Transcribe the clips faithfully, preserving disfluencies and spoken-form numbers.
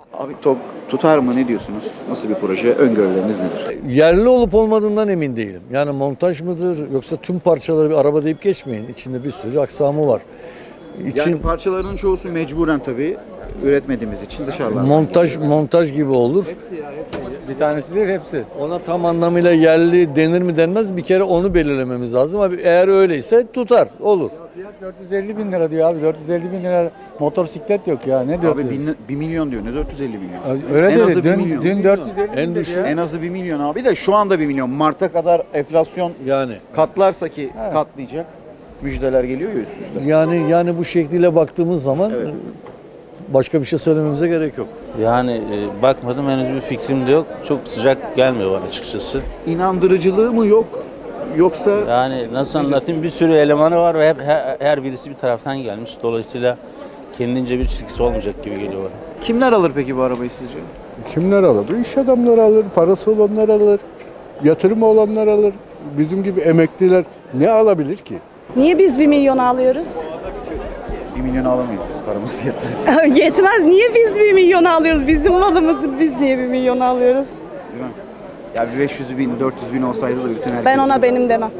Abi TOG tutar mı, ne diyorsunuz? Nasıl bir proje? Öngörüleriniz nedir? Yerli olup olmadığından emin değilim. Yani montaj mıdır yoksa tüm parçaları bir araba deyip geçmeyin. İçinde bir sürü aksamı var. İçin, Yani parçalarının çoğusu mecburen tabii üretmediğimiz için dışarıdan. montaj montaj gibi olur. Bir tanesi değil, hepsi. Ona tam anlamıyla yerli denir mi denmez, bir kere onu belirlememiz lazım. Abi eğer öyleyse tutar, olur. Fiyat dört yüz elli bin lira diyor abi. dört yüz elli bin lira motosiklet yok ya. Ne diyor? Abi bin, bir milyon diyor. Ne dört yüz elli milyon? Öyle En azı dedi. bir Dün, milyon. dün dört yüz elli En bin dedi düşük- ya. En azı bir milyon abi de şu anda bir milyon. Mart'a kadar enflasyon Yani katlarsa ki katlayacak. Müjdeler geliyor ya üst üste. yani yani bu şekliyle baktığımız zaman Evet. başka bir şey söylememize gerek yok. Yani e, bakmadım, henüz bir fikrim de yok. Çok sıcak gelmiyor bana açıkçası. İnandırıcılığı mı yok? Yoksa Yani nasıl anlatayım, bir sürü elemanı var ve hep her, her birisi bir taraftan gelmiş. Dolayısıyla kendince bir çizgisi olmayacak gibi geliyor bana. kimler alır peki bu arabayı sizce? Kimler alır? İş adamları alır, parası olanlar alır, yatırımı olanlar alır. Bizim gibi emekliler ne alabilir ki? Niye biz bir milyon alıyoruz? Bir milyon alamayız biz, paramız yetmez. Yetmez. Niye biz bir milyon alıyoruz? Bizim malımızı biz niye bir milyon alıyoruz? Değil mi? Ya bir beş yüz bin, dört yüz bin olsaydı da bütün herkes... Ben ona benim demem.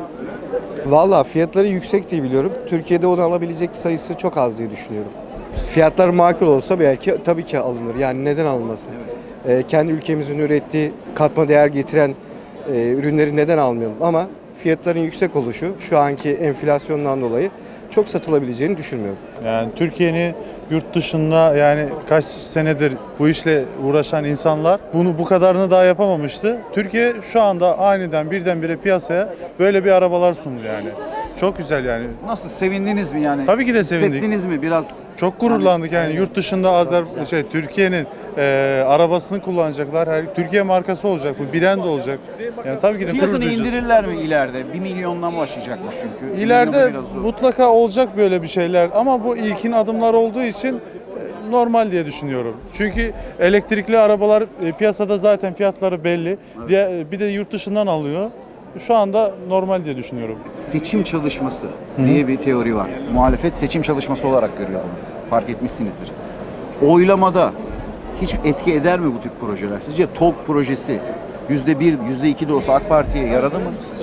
Valla fiyatları yüksek diye biliyorum. Türkiye'de onu alabilecek sayısı çok az diye düşünüyorum. Fiyatlar makul olsa belki tabii ki alınır. Yani neden alınmasın? Ee, kendi ülkemizin ürettiği katma değer getiren e, ürünleri neden almayalım? Ama fiyatların yüksek oluşu şu anki enflasyondan dolayı çok satılabileceğini düşünmüyorum. Yani Türkiye'nin yurt dışında yani kaç senedir bu işle uğraşan insanlar bunu bu kadarını daha yapamamıştı. Türkiye şu anda aniden birdenbire piyasaya böyle bir arabalar sundu yani. Çok güzel yani. Nasıl, sevindiniz mi yani? Tabii ki de sevindik. Hissettiniz mi biraz? Çok gururlandık yani, yurt dışında Azer şey Türkiye'nin e, arabasını kullanacaklar. Her Türkiye markası olacak, bu brand olacak. Yani tabii ki de gurur Fiyatını duyacağız. indirirler mi ileride? Bir milyondan başlayacakmış çünkü. İleride Bir milyon da biraz zor. mutlaka olacak böyle bir şeyler ama bu ilkin adımlar olduğu için e, normal diye düşünüyorum. Çünkü elektrikli arabalar e, piyasada zaten fiyatları belli. Diye, bir de yurt dışından alıyor. Şu anda normal diye düşünüyorum. Seçim çalışması diye bir teori var. Muhalefet seçim çalışması olarak görüyor bunu. Fark etmişsinizdir. Oylamada hiç etki eder mi bu tip projeler? Sizce TOG projesi yüzde bir, yüzde iki de olsa AK Parti'ye yaradı mı sizce?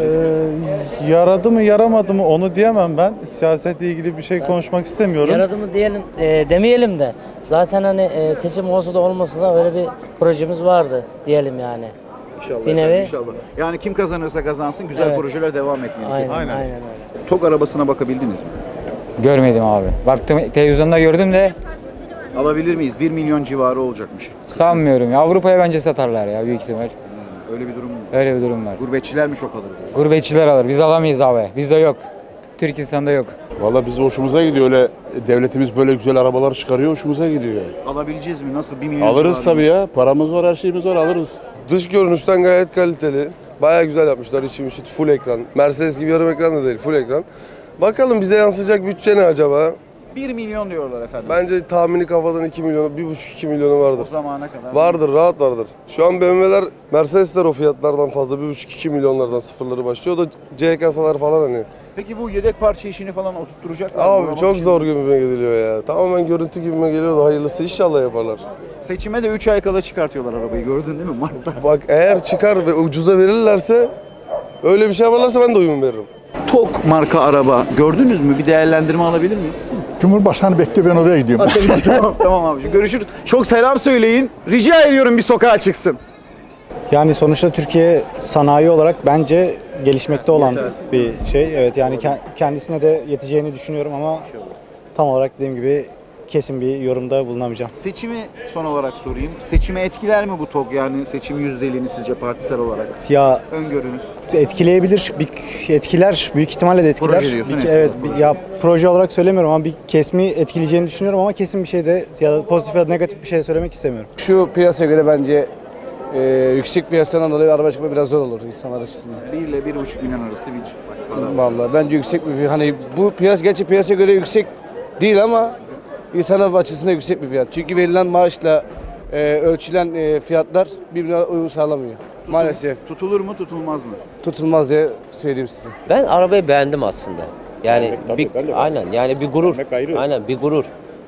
Ee, yaradı mı yaramadı mı onu diyemem ben. Siyasetle ilgili bir şey konuşmak istemiyorum. Yaradı mı diyelim e, demeyelim de zaten hani e, seçim olsa da olmasa da öyle bir projemiz vardı diyelim yani. İnşallah. Bir efendim, nevi. inşallah. Yani kim kazanırsa kazansın güzel Evet. projeler devam etmeli. Aynen, kesinlikle. aynen öyle. TOG arabasına bakabildiniz mi? Görmedim abi. Baktım, televizyonda gördüm de Alabilir miyiz? bir milyon civarı olacakmış. sanmıyorum. Ya Avrupa'ya bence satarlar ya büyük ihtimal. Öyle bir durum mu? Öyle bir durum var. Gurbetçiler mi çok alır diyor. Gurbetçiler alır. Biz alamayız abi. Bizde yok. Türkistan'da yok. Valla bizim hoşumuza gidiyor, öyle devletimiz böyle güzel arabalar çıkarıyor, hoşumuza gidiyor. Alabileceğiz mi? Nasıl? bir milyon Alırız civarı tabii mı? ya, paramız var, her şeyimiz var, alırız. Dış görünüşten gayet kaliteli. Bayağı güzel yapmışlar, içim içi full ekran. Mercedes gibi yarım ekran da değil, full ekran. Bakalım bize yansıyacak bütçe ne acaba? bir milyon diyorlar efendim. Bence tahmini kafadan iki milyonu, bir buçuk iki milyonu O vardır. zamana kadar. Vardır, rahat vardır. Şu an B M W'ler, Mercedesler o fiyatlardan fazla, bir buçuk iki milyonlardan sıfırları başlıyor. O da C kasalar falan hani. Peki bu yedek parça işini falan oturtturacaklar mı? Abi Boyamak çok için zor mi? gibime gidiliyor ya. Tamamen görüntü gibime geliyor da hayırlısı inşallah yaparlar. Seçime de üç ay kala çıkartıyorlar arabayı, gördün değil mi Mart'ta? Bak eğer çıkar ve ucuza verirlerse, öyle bir şey yaparlarsa ben de uyum veririm. TOG marka araba gördünüz mü? Bir değerlendirme alabilir miyiz? Cumhurbaşkanı bekliyor, ben oraya gidiyorum. tamam tamam abi. Görüşürüz. Çok selam söyleyin. Rica ediyorum bir sokağa çıksın. Yani sonuçta Türkiye sanayi olarak bence gelişmekte olan bir şey. Evet yani kendisine de yeteceğini düşünüyorum ama tam olarak dediğim gibi kesin bir yorumda bulunamayacağım. Seçimi son olarak sorayım. Seçime etkiler mi bu TOG, yani seçim yüzdeliğini sizce partisel olarak? Ya öngörünüz? Etkileyebilir. Bir etkiler, büyük ihtimalle de etkiler. Proje diyorsun, bir, evet, bir, ya proje olarak söylemiyorum ama bir kesimi etkileyeceğini düşünüyorum ama kesin bir şey de ya da pozitif ya da negatif bir şey söylemek istemiyorum. Şu piyasaya göre bence e, yüksek fiyatlardan dolayı araba çıkma biraz zor olur insanlar açısından. bir ile bir buçuk milyon arası bir para. Vallahi bence yüksek bir fiyat. Hani bu piyasa gerçi piyasaya göre yüksek değil ama insanlar açısından yüksek bir fiyat. Çünkü verilen maaşla e, ölçülen e, fiyatlar birbirine uyum sağlamıyor. Tutul, Maalesef. Tutulur mu, tutulmaz mı? Tutulmaz diye söyleyeyim size. Ben arabayı beğendim aslında. Yani Tabii, bir tabii, aynen yani bir gurur. Aynen bir gurur.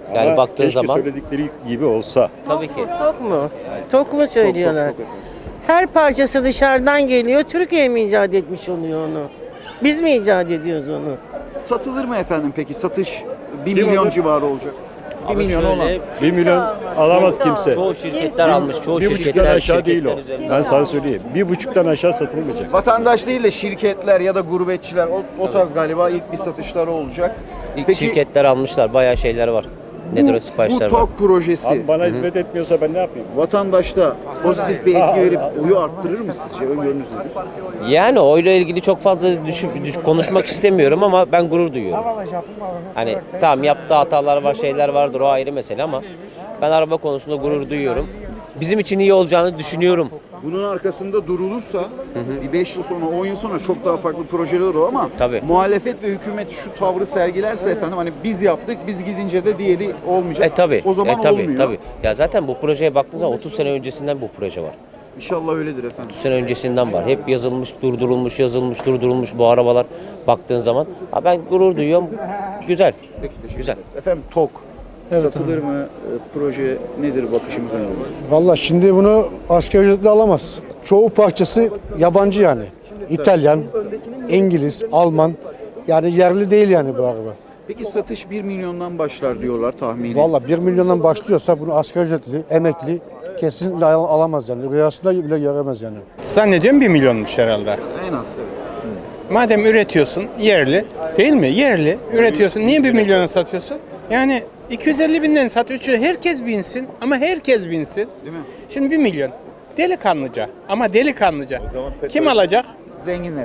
Yani baktığın keşke zaman söyledikleri gibi olsa. tabii ki. Tok mu? Tok mu söylüyorlar? Her parçası dışarıdan geliyor. Türkiye mi icat etmiş oluyor onu? Biz mi icat ediyoruz onu? Satılır mı efendim peki? Satış bir Kim milyon alır? civarı olacak. Bir Abi milyon şöyle, olan. Bir milyon alamaz kimse. Çoğu şirketler almış. Çoğu Bir buçuktan şirketler aşağı değil o. şirketler üzerinde. Ben sana söyleyeyim. Bir buçuktan aşağı satılmayacak. Vatandaş değil de şirketler ya da gurbetçiler o, o tarz galiba ilk bir satışları olacak. İlk Peki şirketler almışlar. Bayağı şeyler var. Nedir o bu siparişler var. TOG projesi Abi bana hizmet etmiyorsa ben ne yapayım? vatandaşta pozitif bir etki verip oyu arttırır mı sizce? Öngörünüz nedir? Yani oyla ilgili çok fazla düşün, düş- konuşmak istemiyorum ama ben gurur duyuyorum. Hani tamam yaptığı hatalar var, şeyler vardır, o ayrı mesele ama ben araba konusunda gurur duyuyorum. Bizim için iyi olacağını düşünüyorum. Bunun arkasında durulursa bir beş yıl sonra, on yıl sonra çok daha farklı projeler olur ama Tabii. muhalefet ve hükümet şu tavrı sergilerse efendim hani biz yaptık, biz gidince de diğeri olmayacak. E tabi. O zaman e, tabii, olmuyor. tabii. Ya zaten bu projeye baktığınız zaman otuz sene öncesinden bu proje var. İnşallah öyledir efendim. otuz sene öncesinden var. Hep yazılmış, durdurulmuş, yazılmış, durdurulmuş bu arabalar baktığın zaman. Ha ben gurur duyuyorum. Güzel. Peki teşekkür Güzel. ederiz. Efendim TOG satılır mı? E, proje nedir bakışımız önemli? Valla şimdi bunu asgari ücretle alamaz. Çoğu parçası yabancı yani. İtalyan, İngiliz, Alman. Yani yerli değil yani bu araba. Peki satış bir milyondan başlar diyorlar tahmini. Valla bir milyondan başlıyorsa bunu asgari ücretli, emekli kesinlikle al- alamaz yani. Rüyasında bile göremez yani. Zannediyorum bir milyonmuş herhalde. En az evet. Madem üretiyorsun yerli değil mi? Yerli üretiyorsun. Niye bir milyona satıyorsun? Yani iki yüz elli binden satıyor. Çünkü herkes binsin ama herkes binsin. Değil mi? Şimdi bir milyon. Delikanlıca ama delikanlıca. Kim alacak? Zenginler.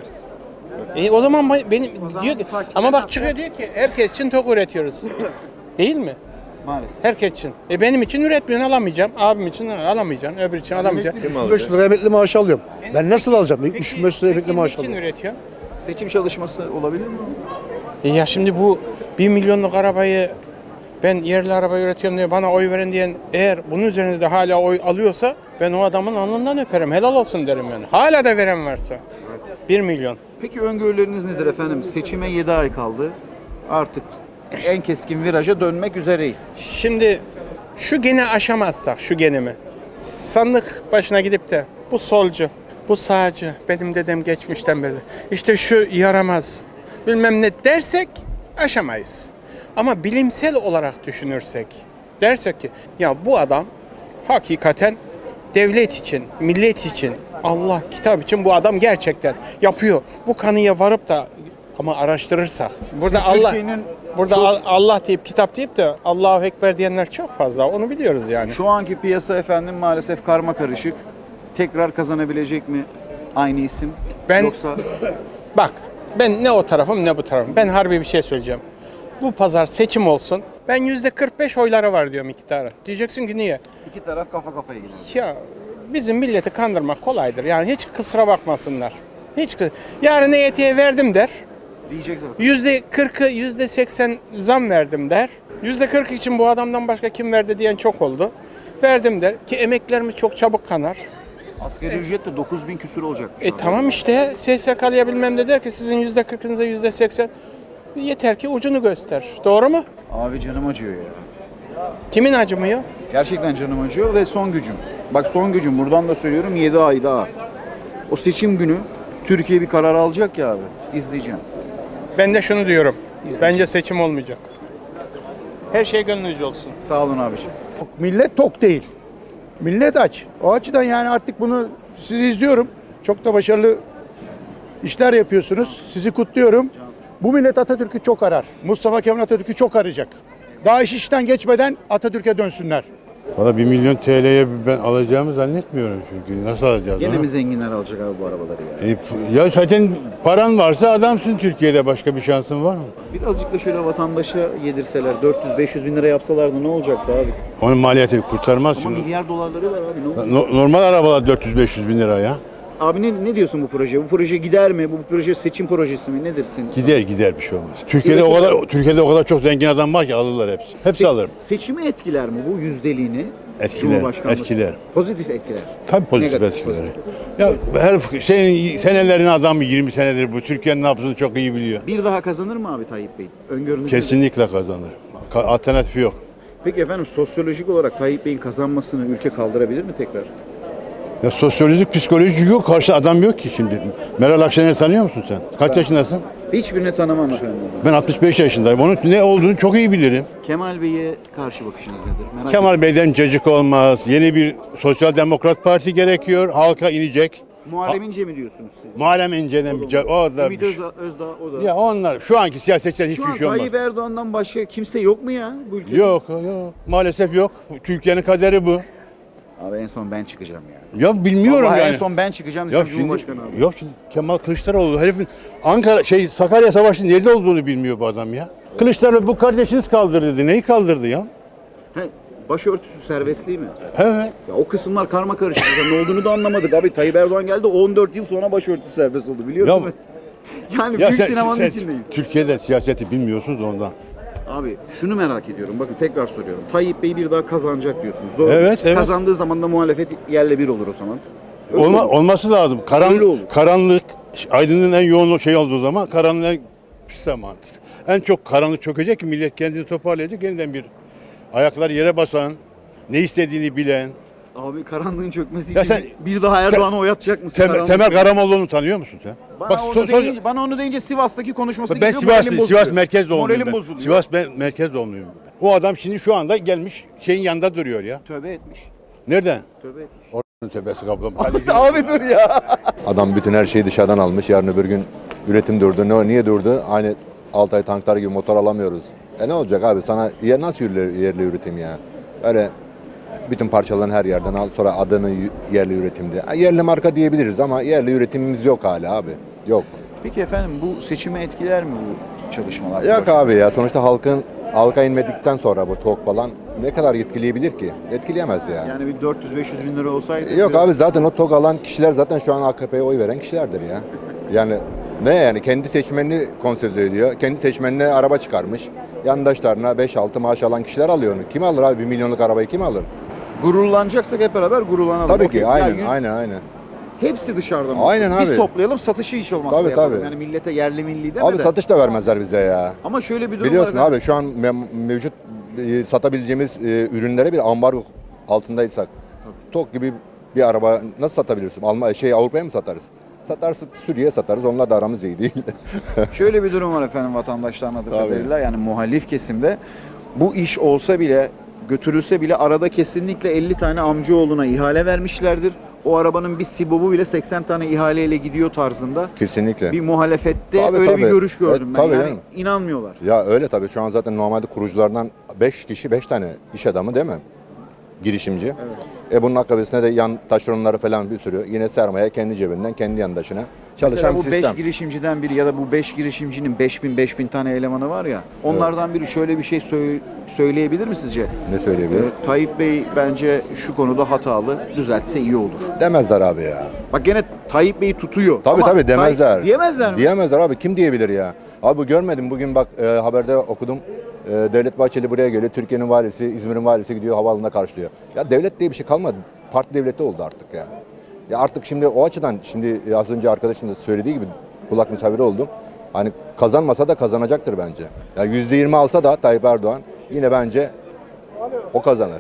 E, o zaman ba- benim diyor ki ama bak çıkıyor diyor ki herkes için tok üretiyoruz. Değil mi? Maalesef. Herkes için. E benim için üretmiyorsun alamayacağım. Abim için alamayacağım. Öbür için alamayacağım. üç bin beş yüz lira emekli maaş alıyorum. Ben nasıl alacağım? üç bin beş yüz lira emekli maaş Kim için alıyorum. üretiyor? Seçim çalışması olabilir mi? E ya şimdi bu bir milyonluk arabayı ben yerli araba üretiyorum diye bana oy veren diyen eğer bunun üzerinde de hala oy alıyorsa ben o adamın alnından öperim. Helal olsun derim yani. Hala da veren varsa. Bir milyon. Peki öngörüleriniz nedir efendim? Seçime yedi ay kaldı. Artık en keskin viraja dönmek üzereyiz. Şimdi şu gene aşamazsak şu genimi. Sandık başına gidip de bu solcu, bu sağcı, benim dedem geçmişten beri. İşte şu yaramaz, bilmem ne dersek aşamayız. Ama bilimsel olarak düşünürsek, dersek ki ya bu adam hakikaten devlet için, millet için, Allah kitap için bu adam gerçekten yapıyor. Bu kanıya varıp da ama araştırırsak. Burada Siz Allah Türkiye'nin burada çok- Al- Allah deyip kitap deyip de Allahu Ekber diyenler çok fazla. Onu biliyoruz yani. Şu anki piyasa efendim maalesef karma karışık. Tekrar kazanabilecek mi aynı isim? Ben- Yoksa Bak ben ne o tarafım ne bu tarafım. Ben harbi bir şey söyleyeceğim. Bu pazar seçim olsun. Ben yüzde kırk beş oyları var diyorum iktidara. Diyeceksin ki niye? iki taraf kafa kafaya gider. Ya bizim milleti kandırmak kolaydır. Yani hiç kusura bakmasınlar. Hiç kı- yarın E Y T'ye verdim der. Diyecek zaten. Yüzde kırkı, yüzde seksen zam verdim der. Yüzde kırk için bu adamdan başka kim verdi diyen çok oldu. Verdim der ki emeklerimiz çok çabuk kanar. Asgari ücret de dokuz bin küsür olacak. E tamam işte S S K'lıya bilmem ne der ki sizin yüzde kırkınıza yüzde seksen. Yeter ki ucunu göster. Doğru mu? Abi canım acıyor ya. Kimin acımıyor? Gerçekten canım acıyor ve son gücüm. Bak son gücüm buradan da söylüyorum yedi ay daha. O seçim günü Türkiye bir karar alacak ya abi. İzleyeceğim. Ben de şunu diyorum. Bence seçim olmayacak. Her şey gönlünüzce olsun. Sağ olun abiciğim. Millet tok değil. Millet aç. O açıdan yani artık bunu sizi izliyorum. Çok da başarılı işler yapıyorsunuz. Sizi kutluyorum. Bu millet Atatürk'ü çok arar. Mustafa Kemal Atatürk'ü çok arayacak. Daha iş işten geçmeden Atatürk'e dönsünler. Valla bir milyon T L'ye ben alacağımı zannetmiyorum çünkü. Nasıl alacağız Gene onu? mi zenginler alacak abi bu arabaları ya? E, ya zaten paran varsa adamsın Türkiye'de. Başka bir şansın var mı? Birazcık da şöyle vatandaşa yedirseler dört yüz beş yüz bin lira yapsalardı ne olacaktı abi? Onun maliyeti kurtarmaz Ama şimdi. milyar dolarları var abi. Ne olacak? No- normal arabalar dört yüz beş yüz bin lira ya. Abi ne, ne diyorsun bu proje? Bu proje gider mi? Bu proje seçim projesi mi? Nedir senin? Gider gider bir şey olmaz. Türkiye'de o kadar Türkiye'de o kadar çok zengin adam var ki alırlar hepsi. Hepsi Se- alırım. Seçimi etkiler mi bu yüzdeliğini? Etkiler, Cumhurbaşkanlığı? etkiler. Pozitif etkiler. Tabii pozitif Negatif, etkileri. Ya her senin senelerin adamı yirmi senedir bu. Türkiye'nin ne yaptığını çok iyi biliyor. Bir daha kazanır mı abi Tayyip Bey? Öngörünüz nedir? Kesinlikle kazanır. Ka- Alternatifi yok. Peki efendim sosyolojik olarak Tayyip Bey'in kazanmasını ülke kaldırabilir mi tekrar? Ya sosyolojik, psikolojik yok. Karşı adam yok ki şimdi. Meral Akşener'i tanıyor musun sen? Kaç Ben- yaşındasın? Hiçbirini tanımam efendim. Ben altmış beş yaşındayım. Onun ne olduğunu çok iyi bilirim. Kemal Bey'e karşı bakışınız nedir? Merak Kemal Bey'den cacık olmaz. Yeni bir Sosyal Demokrat Parti gerekiyor. Halka inecek. Muharrem İnce mi diyorsunuz siz? Muharrem İnce'den bir ca- o da Ümit Özdağ, Özdağ o da. ya onlar şu anki siyasetçiler Şu hiçbir an şey olmaz. Tayyip Erdoğan'dan başka kimse yok mu ya bu ülkede? Yok yok. Maalesef yok. Türkiye'nin kaderi bu. Abi en son ben çıkacağım yani. Ya bilmiyorum Vallahi yani. en son ben çıkacağım Ya diyeceğim şimdi, Cumhurbaşkanı abi. yok şimdi Kemal Kılıçdaroğlu herifin Ankara şey Sakarya Savaşı'nın nerede olduğunu bilmiyor bu adam ya. Kılıçdaroğlu bu kardeşiniz kaldırdı dedi. Neyi kaldırdı ya? He, başörtüsü serbestliği mi? Evet. Ya o kısımlar karma karışık. Ne olduğunu da anlamadık abi. Tayyip Erdoğan geldi on dört yıl sonra başörtüsü serbest oldu biliyor Ya- musun? Yani Ya büyük sen- sinemanın sen içindeyiz. Türkiye'de siyaseti bilmiyorsunuz da ondan. Abi şunu merak ediyorum. Bakın tekrar soruyorum. Tayyip Bey bir daha kazanacak diyorsunuz. Doğru. mu? Evet, evet. Kazandığı zaman da muhalefet yerle bir olur o zaman. Öyle Olma, olur. olması lazım. Karan, Öyle olur. karanlık, aydınlığın en yoğun şey olduğu zaman karanlığın en pis zamanıdır. En çok karanlık çökecek ki millet kendini toparlayacak. Yeniden bir ayaklar yere basan, ne istediğini bilen. Abi karanlığın çökmesi Ya için sen- bir daha Erdoğan'ı oyatacak mısın? Temel, Karanlık- Temel Karamollaoğlu'nu tanıyor musun sen? Bana, Bak, onu so- so- deyince, bana onu deyince Sivas'taki konuşması ben geliyor, Sivas, moralim Sivas bozuluyor. merkez doğumluyum Moralim ben. bozuluyor. Sivas me- merkez doğumluyum. O adam şimdi şu anda gelmiş şeyin yanında duruyor ya. Tövbe etmiş. Nereden? Tövbe etmiş. Oranın tepesi kaplama. Abi dur ya. Adam bütün her şeyi dışarıdan almış. Yarın öbür gün üretim durdu. Ne, niye durdu? Aynı Altay tanklar gibi motor alamıyoruz. E ne olacak abi? Sana yer nasıl yerli, yerli üretim ya? Öyle bütün parçalarını her yerden al. Sonra adını yerli üretimde. Ha, yerli marka diyebiliriz ama yerli üretimimiz yok hala abi. Yok. Peki efendim bu seçimi etkiler mi bu çalışmalar? Yok abi ya. Sonuçta halkın halka inmedikten sonra bu TOK falan ne kadar etkileyebilir ki? Etkileyemez yani. Yani bir dört yüz beş yüz bin lira olsaydı. Yok abi zaten o TOG alan kişiler zaten şu an A K P'ye oy veren kişilerdir ya. Yani ne yani kendi seçmenini konsolide ediyor. Kendi seçmenine araba çıkarmış. Yandaşlarına beş altı maaş alan kişiler alıyor onu. Kim alır abi bir milyonluk arabayı kim alır? Gururlanacaksak hep beraber gururlanalım. Tabii Okey. ki Ya aynen yüz- aynen aynen. Hepsi dışarıdan. Aynen olsun. Biz abi. toplayalım satışı hiç olmazsa Tabii, yapalım. tabii. Yani millete yerli milli deme Abi de. satış da vermezler bize ya. Ama şöyle bir durum Biliyorsun var. abi şu an me- mevcut e, satabileceğimiz e, ürünlere bir ambargo altındaysak TOG gibi bir araba nasıl satabilirsin? Alma şey Avrupa'ya mı satarız? Satarsın Suriye'ye satarız. Onlar da aramız iyi değil. Şöyle bir durum var efendim vatandaşların adı Tabii. kadarıyla yani muhalif kesimde bu iş olsa bile götürülse bile arada kesinlikle elli tane amcaoğluna ihale vermişlerdir. O arabanın bir sibobu bile seksen tane ihaleyle gidiyor tarzında. Kesinlikle. Bir muhalefette Tabii, öyle bir tabii. görüş gördüm Evet, ben. tabii Yani canım. inanmıyorlar. Ya öyle tabii şu an zaten normalde kuruculardan beş kişi beş tane iş adamı değil mi? Girişimci. Evet. E bunun akabesinde de yan taşeronları falan bir sürü. Yine sermaye kendi cebinden kendi yandaşına çalışan Mesela bir bu sistem. beş girişimciden biri ya da bu beş girişimcinin beş bin beş bin tane elemanı var ya onlardan biri şöyle bir şey söyle- söyleyebilir mi sizce? Ne söyleyebilir? Ee, Tayyip Bey bence şu konuda hatalı, düzeltse iyi olur. Demezler abi ya. Bak gene Tayyip Bey'i tutuyor. Tabii Ama tabii demezler. Tayyip- diyemezler mi? Diyemezler abi. Kim diyebilir ya? Abi bu görmedim. Bugün bak e, haberde okudum. E, Devlet Bahçeli buraya geliyor. Türkiye'nin valisi, İzmir'in valisi gidiyor havaalanına karşılıyor. Ya devlet diye bir şey kalmadı. Parti devleti oldu artık ya. Ya artık şimdi o açıdan şimdi e, az önce arkadaşın da söylediği gibi kulak misafiri oldum. Hani kazanmasa da kazanacaktır bence. Ya yüzde yirmi alsa da Tayyip Erdoğan yine bence o kazanır.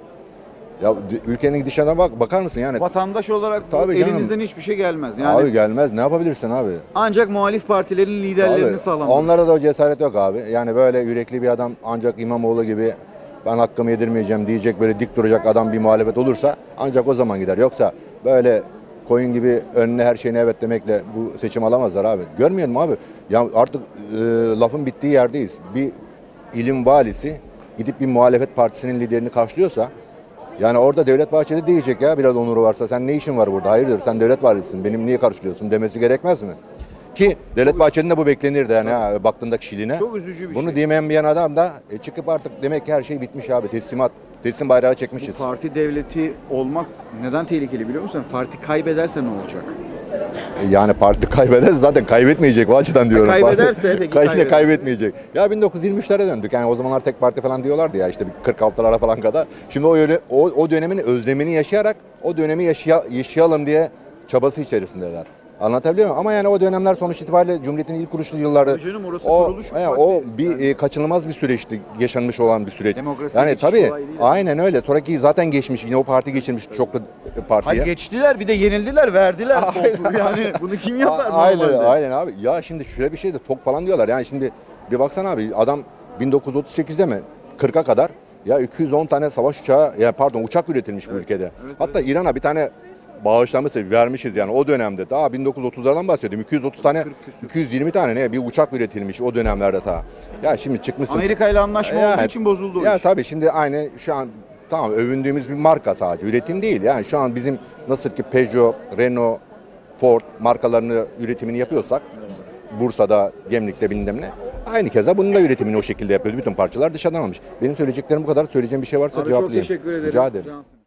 Ya ülkenin gidişine bak bakar mısın yani? Vatandaş olarak bu Tabii canım. elinizden hiçbir şey gelmez. Yani Abi gelmez. Ne yapabilirsin abi? ancak muhalif partilerin liderlerini Abi, sağlamak. onlara da o cesaret yok abi. Yani böyle yürekli bir adam ancak İmamoğlu gibi ben hakkımı yedirmeyeceğim diyecek böyle dik duracak adam bir muhalefet olursa ancak o zaman gider. Yoksa böyle koyun gibi önüne her şeyine evet demekle bu seçim alamazlar abi. Görmüyor musun abi? Ya artık e, lafın bittiği yerdeyiz. Bir ilim valisi gidip bir muhalefet partisinin liderini karşılıyorsa yani orada Devlet Bahçeli diyecek ya biraz onuru varsa sen ne işin var burada? Hayırdır sen devlet valisisin benim niye karşılıyorsun demesi gerekmez mi? Ki Devlet Bahçeli'nin de bu beklenirdi yani ha, baktığında kişiliğine. Çok üzücü bir Bunu şey. diyemeyen bir adam da e, çıkıp artık demek ki her şey bitmiş abi teslimat. Teslim bayrağı çekmişiz. Bu parti devleti olmak neden tehlikeli biliyor musun? Parti kaybederse ne olacak? E, Yani parti kaybeder zaten kaybetmeyecek o açıdan diyorum. kaybederse peki, Kay- kaybeder. kaybetmeyecek. Ya bin dokuz yüz yirmi üçlere döndük. Yani o zamanlar tek parti falan diyorlardı ya işte bir kırk altılara falan kadar. Şimdi o öyle o, o dönemin özlemini yaşayarak o dönemi yaşaya, yaşayalım diye çabası içerisindeler. Anlatabiliyor muyum? Ama yani o dönemler sonuç itibariyle Cumhuriyet'in ilk kuruluşlu yılları Tabii canım, orası o, kuruluş yani farklı. o bir e, kaçınılmaz bir süreçti, yaşanmış olan bir süreç. Demokrasiye Yani geçiş tabii kolay değil. aynen öyle. Sonraki zaten geçmiş. Yine o parti geçirmiş çoklu partiye. Hayır, geçtiler, bir de yenildiler, verdiler. topu. Yani bunu kim yapar A- Aynen, normalde? aynen abi. Ya şimdi şöyle bir şey de tok falan diyorlar. Yani şimdi bir baksana abi, adam bin dokuz yüz otuz sekizde mi kırka kadar ya iki yüz on tane savaş uçağı, ya pardon uçak üretilmiş bu ülkede. Hatta İran'a bir tane bağışlaması vermişiz yani o dönemde. Daha bin dokuz yüz otuzlardan bahsediyorum. iki yüz otuz tane, iki yüz yirmi tane ne bir uçak üretilmiş o dönemlerde ta. Ya şimdi çıkmışsın. Amerika ile anlaşma Ya, olduğu için bozuldu o Ya iş. tabii şimdi aynı şu an tamam övündüğümüz bir marka sadece. Üretim değil. Yani şu an bizim nasıl ki Peugeot, Renault, Ford markalarını üretimini yapıyorsak Bursa'da, Gemlik'te bilmem ne. Aynı keza bunun da üretimini o şekilde yapıyoruz. Bütün parçalar dışarıdan almış. Benim söyleyeceklerim bu kadar. Söyleyeceğim bir şey varsa Abi çok cevaplayayım. teşekkür ederim. Rica ederim. Cansın.